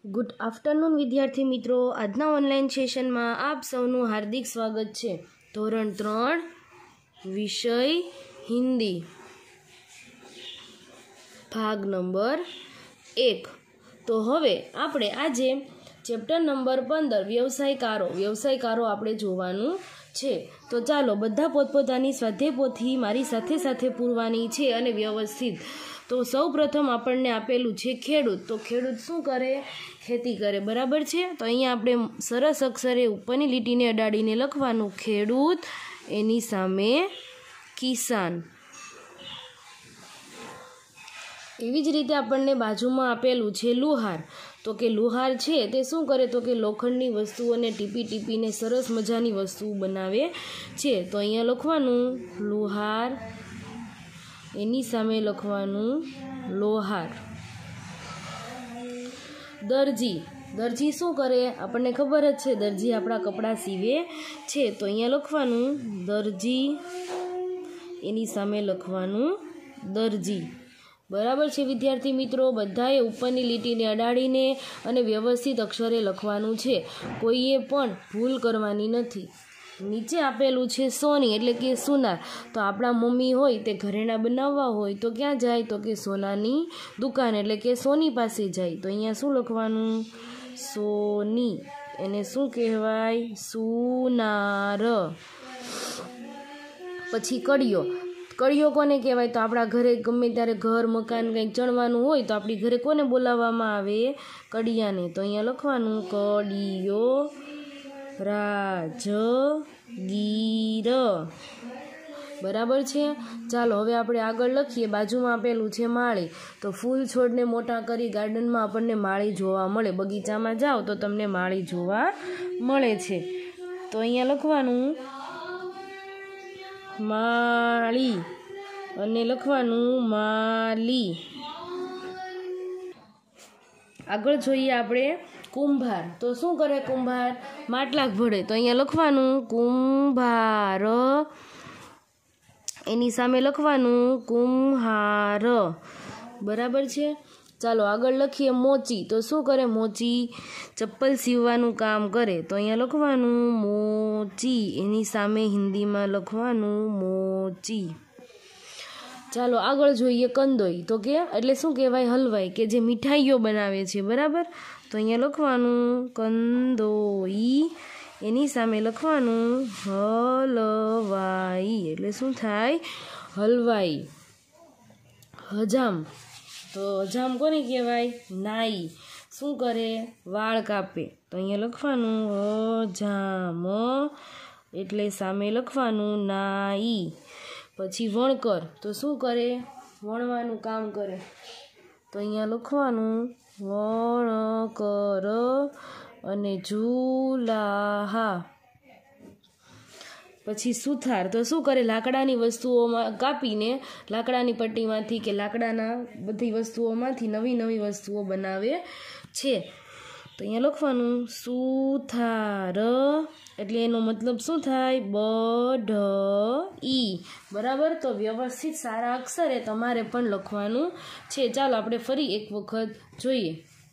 Good afternoon વિદ્યાર્થી મિત્રો, આજના ઓનલાઈન સેશનમાં આપ સૌનું હાર્દિક સ્વાગત છે. ધોરણ 3 વિષય હિન્દી, ભાગ નંબર 1. તો હવે આપણે આજે ચેપ્ટર નંબર 15 વ્યવસાયકારો આપણે જોવાનું છે. તો ચાલો બધા પોતપોતાની સ્વાધ્યાય પોથી મારી સાથે પૂરવાની છે અને વ્યવસ્થિત. તો સૌ પ્રથમ આપણને આપેલું છે ખેડૂત. તો ખેડૂત શું કરે? ખેતી કરે, બરાબર છે. તો અહીંયા આપણે સરસ અક્ષરે ઉપરની લીટીને અડાડીને લખવાનું ખેડૂત, એની સામે કિસાન. એવી જ રીતે આપણને બાજુમાં આપેલું છે લુહાર. તો કે લુહાર છે તે શું કરે? તો કે લોખંડની વસ્તુઓને ટીપીને સરસ મજાની વસ્તુ બનાવે છે. તો અહીંયા લખવાનું લુહાર, એની સામે લખવાનું લોહાર. દરજી શું કરે? આપણને ખબર જ છે, દરજી આપણા કપડાં સીવે છે. તો અહીંયા લખવાનું દરજી, એની સામે લખવાનું દરજી. બરાબર છે વિદ્યાર્થી મિત્રો, બધાએ ઉપરની લીટીને અડાડીને અને વ્યવસ્થિત અક્ષરે લખવાનું છે. કોઈએ પણ ભૂલ કરવાની નથી. નીચે આપેલું છે સોની, એટલે કે સોનાર. તો આપણા મમ્મી હોય તે ઘરેણાં બનાવવા હોય તો ક્યાં જાય? તો કે સોનાની દુકાન, એટલે કે સોની પાસે જાય. તો અહીંયા શું લખવાનું? સોની, એને શું કહેવાય? સુનાર. પછી કડિયો કોને કહેવાય? તો આપણા ઘરે ગમે ત્યારે ઘર મકાન કંઈક ચણવાનું હોય તો આપણી ઘરે કોને બોલાવવામાં આવે? કડિયાને. તો અહીંયા લખવાનું કડિયો, રાજગીર. બરાબર છે. ચાલો હવે આપણે આગળ લખીએ. બાજુમાં આપેલું છે માળી. તો ફૂલ છોડને મોટા કરી ગાર્ડનમાં આપણને માળી જોવા મળે. બગીચામાં જાઓ તો તમને માળી જોવા મળે છે. તો અહીંયા લખવાનું માળી અને લખવાનું માલી. આગળ જોઈએ આપણે કુંભાર. તો શું કરે કુંભાર? માટલા ઘડે. તો અહીંયા લખવાનું કુંભાર, એની સામે લખવાનું કુમ્હાર. બરાબર છે. ચાલો આગળ લખીએ મોચી. તો શું કરે મોચી? ચપ્પલ સીવવાનું કામ કરે. તો અહીંયા લખવાનું મોચી, એની સામે હિન્દીમાં લખવાનું મોચી. ચાલો આગળ જોઈએ કંદોઈ. તો કે એટલે શું કહેવાય? હલવાઈ, કે જે મીઠાઈઓ બનાવે છે, બરાબર. તો અહીંયા લખવાનું કંદોઈ, એની સામે લખવાનું હલવાઈ, એટલે શું થાય? હલવાઈ. હજામ. તો હજામ કોને કહેવાય? નાઈ. શું કરે? વાળ કાપે. તો અહીંયા લખવાનું હજામ, એટલે સામે લખવાનું નાઈ. પછી વણકર. તો શું કરે? વણવાનું કામ કરે. તો અહીંયા લખવાનું વણકર અને જુલાહા. પછી સુથાર. તો શું કરે? લાકડાની વસ્તુઓમાં કાપીને લાકડાની પટ્ટીમાંથી કે લાકડાના બધી વસ્તુઓમાંથી નવી વસ્તુઓ બનાવે છે. તો અહીંયા લખવાનું સુથાર, એટલે એનો મતલબ શું થાય? બઢઈ. બરાબર. તો વ્યવસ્થિત સારા અક્ષરે તમારે પણ લખવાનું છે. ચાલો આપણે ફરી એક વખત જોઈએ.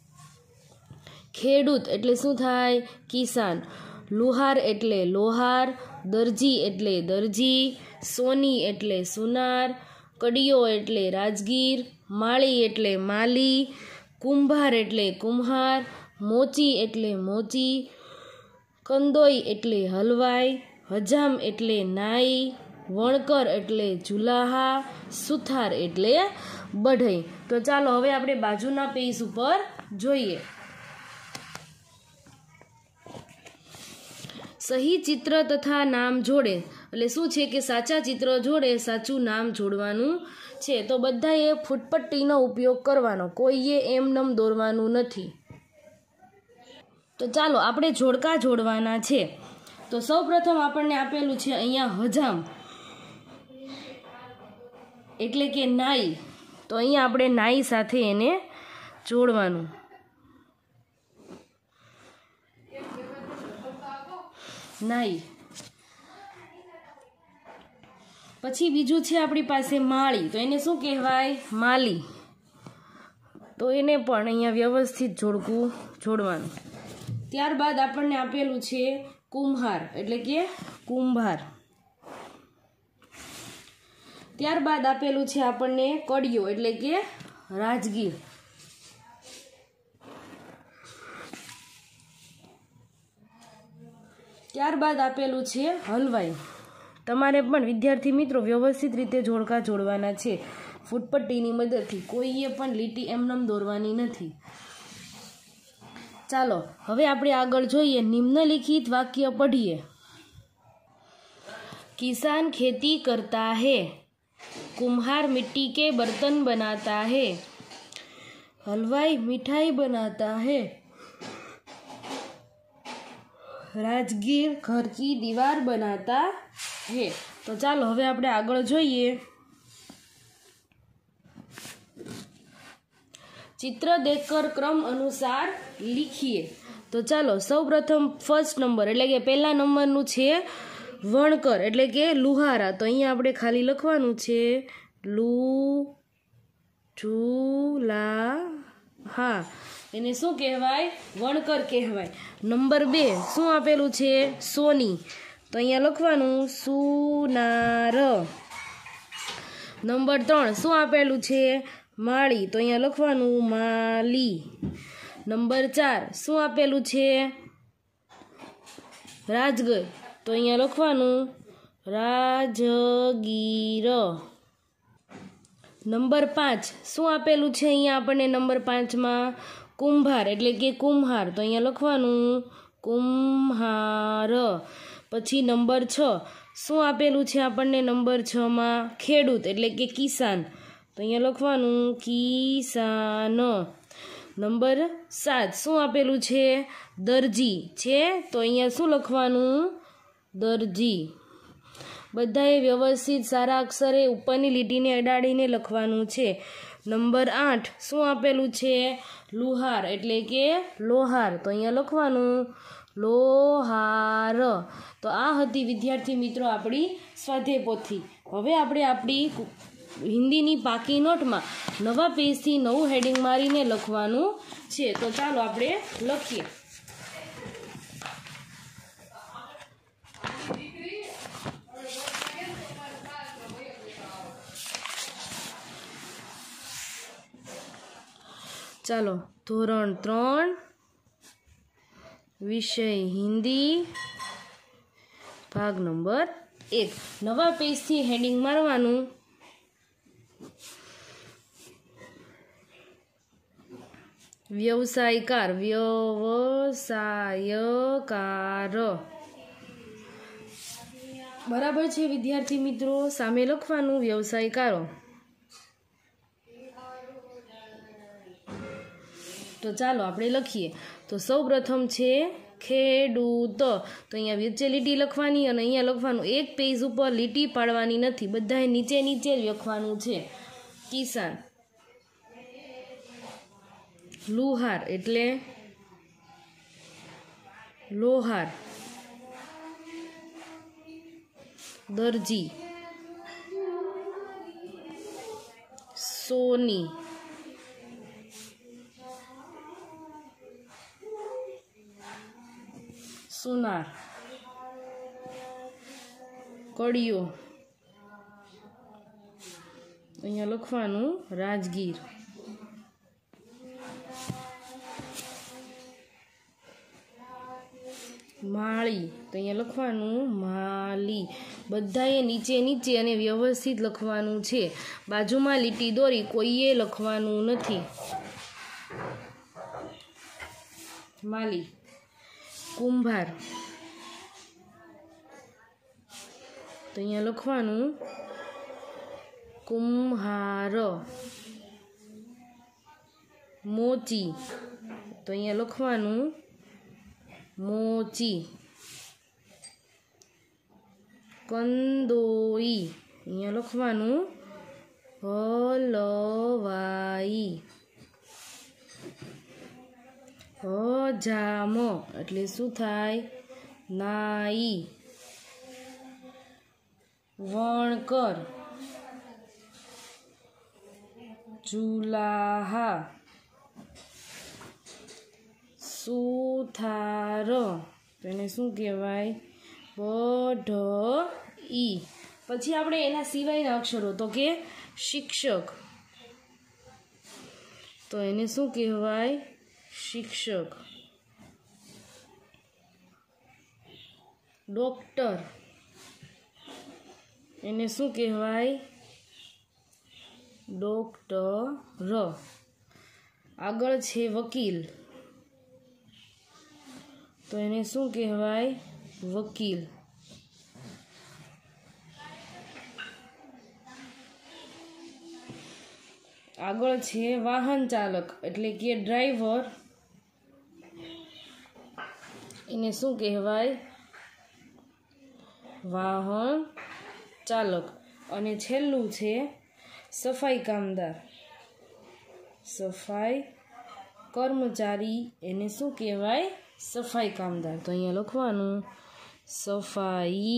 ખેડૂત એટલે શું થાય? કિસાન. લુહાર એટલે લોહાર. દરજી એટલે દરજી. સોની એટલે સુનાર. કડિયો એટલે રાજગીર. માળી એટલે માલી. કુંભાર એટલે કુમ્હાર. મોચી એટલે મોચી. કંદોઈ એટલે હલવાઈ. હજામ એટલે નાઈ. વણકર એટલે જુલાહા. સુથાર એટલે બઢઈ. તો ચાલો હવે આપણે બાજુના પેજ ઉપર જોઈએ. સહી ચિત્ર તથા નામ જોડે. એટલે શું છે કે સાચા ચિત્ર જોડે સાચું નામ જોડવાનું છે. તો બધાએ ફૂટપટ્ટીનો ઉપયોગ કરવાનો, કોઈએ એમનેમ દોરવાનું નથી. તો ચાલો આપણે જોડકા જોડવાના છે. તો સૌ પ્રથમ આપણને આપેલું છે અહીંયા હજામ, એટલે કે નાઈ. તો અહીંયા આપણે નાઈ સાથે એને જોડવાનું. નાઈ. પછી બીજું છે આપણી પાસે માળી. તો એને શું કહેવાય? માલી. તો એને પણ અહીંયા વ્યવસ્થિત જોડકું જોડવાનું। ત્યારબાદ આપણને આપેલું છે કુમ્હાર એટલે કે કુંભાર। ત્યારબાદ આપેલું છે આપણને કડિયો એટલે કે રાજગીર। ત્યારબાદ આપેલું છે હલવાઈ। તમારે પણ વિદ્યાર્થી મિત્રો વ્યવસ્થિત રીતે જોડકા જોડવાના છે ફૂટપટ્ટીની મદદથી, કોઈએ પણ લીટી એમનેમ દોરવાની નથી। ચાલો હવે આપણે આગળ જોઈએ। નિમ્નલિખિત વાક્ય પढ़िए। किसान खेती करता है, कुम्हार मिट्टी के बर्तन बनाता है, हलवाई मिठाई बनाता है, राजगीर घर की दीवार बनाता है। तो ચાલો હવે આપણે આગળ જોઈએ। चित्र देखकर क्रम अनुसार लिखिए। तो ચાલો સૌપ્રથમ ફર્સ્ટ નંબર એટલે કે પહેલા નંબરનું છે વણકર એટલે કે લુહારા। તો અહીંયા આપણે ખાલી લખવાનું છે લુલા, એને શું કહેવાય? વણકર કહેવાય। નંબર 2 શું આપેલું છે? સોની। તો અહીંયા લખવાનું સુનાર। નંબર 3 શું આપેલું છે? માળી। તો અહીંયા લખવાનું માલી। નંબર 4 શું આપેલું છે? રાજગીર। તો અહીંયા લખવાનું રાજગીર। નંબર 5 શું આપેલું છે? અહીંયા આપણને નંબર 5માં કુંભાર એટલે કે કુમ્હાર। તો અહીંયા લખવાનું કુમ્હાર। પછી નંબર 6 શું આપેલું છે આપણને નંબર 6માં? ખેડૂત એટલે કે કિસાન। તો અહીંયા લખવાનું કિસાન। નંબર 7 શું આપેલું છે? દરજી છે। તો અહીંયા શું લખવાનું? દરજી। બધાએ વ્યવસ્થિત સારા અક્ષરે ઉપરની લીટીને અડાડીને લખવાનું છે। નંબર 8 શું આપેલું છે? લુહાર એટલે કે લોહાર। તો અહીંયા લખવાનું લોહાર। તો આ હતી વિદ્યાર્થી મિત્રો આપણી સ્વાધ્યાય પોથી। હવે આપણે આપણી હિન્દીની પાકી નોટમાં નવા પેજથી નવું હેડિંગ મારીને લખવાનું છે। તો ચાલો આપણે લખીએ। ચાલો ધોરણ 3 વિષય હિન્દી ભાગ નંબર 1 નવા પેજથી હેડિંગ મારવાનું। વ્યવસાયકાર વ્યવસાયકાર બરાબર છે વિદ્યાર્થી મિત્રો? સામે લખવાનું વ્યવસાયકારો। તો ચાલો આપણે લખીએ। તો સૌપ્રથમ છે ખેડૂત। તો અહીંયા વચ્ચે લીટી લખવાની અને અહીંયા લખવાનું। એક પેજ ઉપર લીટી પાડવાની નથી, બધાએ નીચે નીચે જ લખવાનું છે। કિસાન। લુહાર એટલે લોહાર। દરજી। સોની। સુનાર। કડિયો। અહીંયા લખવાનું રાજગીર। માળી। તો અહીંયા લખવાનું માલી। બધાએ નીચે નીચે અને વ્યવસ્થિત લખવાનું છે। બાજુમાં લીટી દોરી કોઈએ લખવાનું નથી। માલી। કુંભાર। તો અહીંયા લખવાનું કુમ્હાર। મોચી। તો અહીંયા લખવાનું મોચી। કંદોઈ। અહીંયા લખવાનું હલવાઈ। હજામ એટલે શું થાય? નાઈ। વણકર। ચૂલાહા। સુથાર તો એને શું કહેવાય બઢઈ. પછી આપણે એના સિવાયના અક્ષરો તો કે શિક્ષક તો એને શું કહેવાય શિક્ષક. ડોક્ટર એને શું કહેવાય ડોક્ટર. આગળ છે વકીલ તો એને શું કહેવાય વકીલ. આગળ છે વાહન ચાલક એટલે કે ડ્રાઈવર એને શું કહેવાય વાહન ચાલક. અને છેલ્લું છે સફાઈ કામદાર સફાઈ કર્મચારી એને શું કહેવાય સફાઈ કામદાર. તો અહીંયા લખવાનું સફાઈ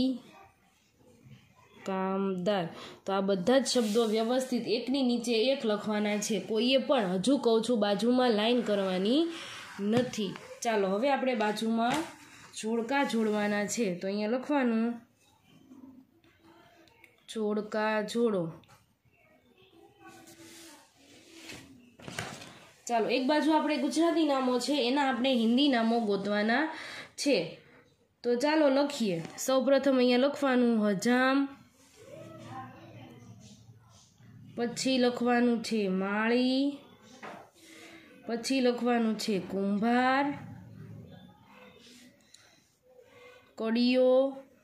કામદાર. તો આ બધા જ શબ્દો વ્યવસ્થિત એકની નીચે એક લખવાના છે. કોઈએ પણ હજુ કહું છું બાજુમાં લાઈન કરવાની નથી. ચાલો હવે આપણે બાજુમાં જોડકા જોડવાના છે. તો અહીંયા લખવાનું જોડકા જોડો. ચાલો એક બાજુ આપણે ગુજરાતી નામો છે એના આપણે હિન્દી નામો ગોતવાના છે. તો ચાલો લખીએ. સૌપ્રથમ અહીંયા લખવાનું હજામ, પછી લખવાનું છે માળી, પછી લખવાનું છે કુંભાર, કડિયો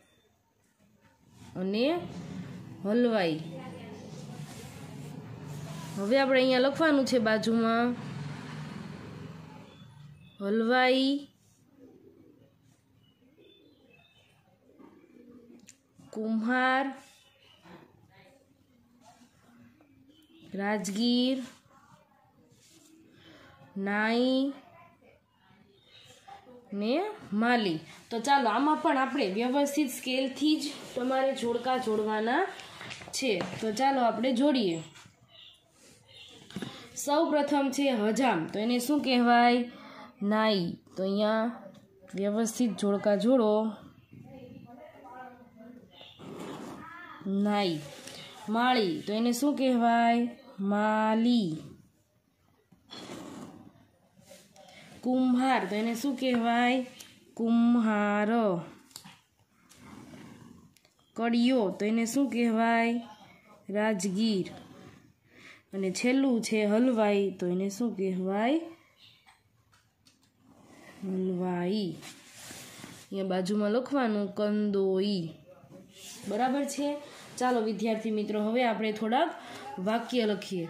અને હલવાઈ. હવે આપણે અહીંયા લખવાનું છે બાજુમાં હલવાઈ, કુંભાર, રાજગીર, નાઈ ને માલી. તો ચાલો આમાં પણ આપણે વ્યવસ્થિત સ્કેલથી જ તમારે જોડકા જોડવાના છે. તો ચાલો આપણે જોડીએ. સૌ પ્રથમ છે હજામ તો એને શું કહેવાય નાઈ. તો અહીંયા વ્યવસ્થિત જોડકા જોડો નાઈ. માળી તો એને શું કહેવાય માલી. કુંભાર તો એને શું કહેવાય કુમ્હાર. કડિયો તો એને શું કહેવાય રાજગીર. અને છેલ્લું છે હલવાઈ તો એને શું કહેવાય હલવાઈ. અહીંયા બાજુમાં લખવાનું કંદોઈ. બરાબર છે. ચાલો વિદ્યાર્થી મિત્રો હવે આપણે થોડાક વાક્ય લખીએ.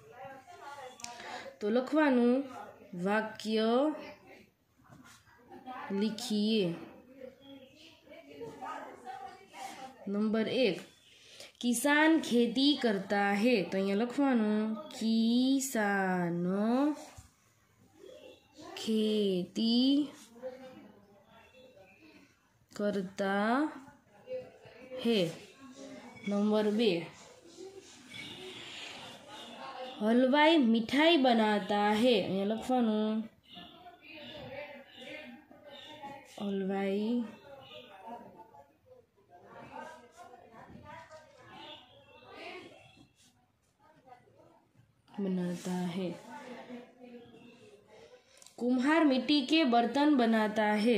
તો લખવાનું વાક્ય लिखिए. नंबर 1 किसान खेती करता है. तो अहीं लखवानुं किसान खेती करता है. नंबर 2 हलवाई मिठाई बनाता है. अहीं लखवानुं हलवाई बनाता है. कुम्हार मिट्टी के बर्तन बनाता है.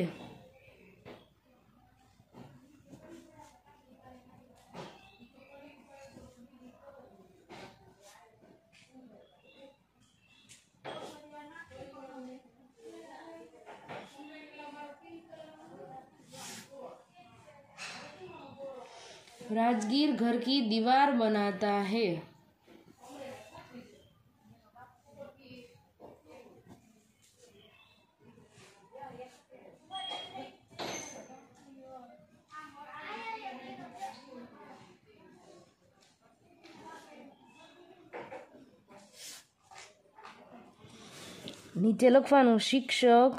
राजगीर घर की दीवार बनाता है. नीचे लखवानुं शिक्षक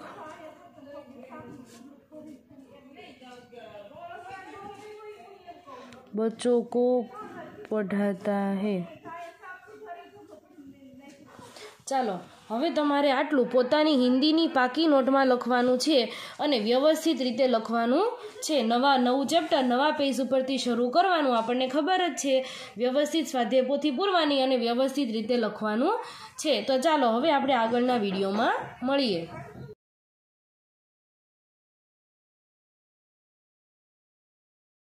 बच्चों को पढ़ाता है. ચાલો હવે તમારે આટલું પોતાની હિન્દીની પાકી નોટમાં લખવાનું છે અને વ્યવસ્થિત રીતે લખવાનું છે. નવું ચેપ્ટર નવા પેજ ઉપરથી શરૂ કરવાનું. આપણને ખબર જ છે વ્યવસ્થિત સ્વાધ્યાય પોથી પૂરવાની અને વ્યવસ્થિત રીતે લખવાનું છે. તો ચાલો હવે આપણે આગળના વિડીયોમાં મળીએ.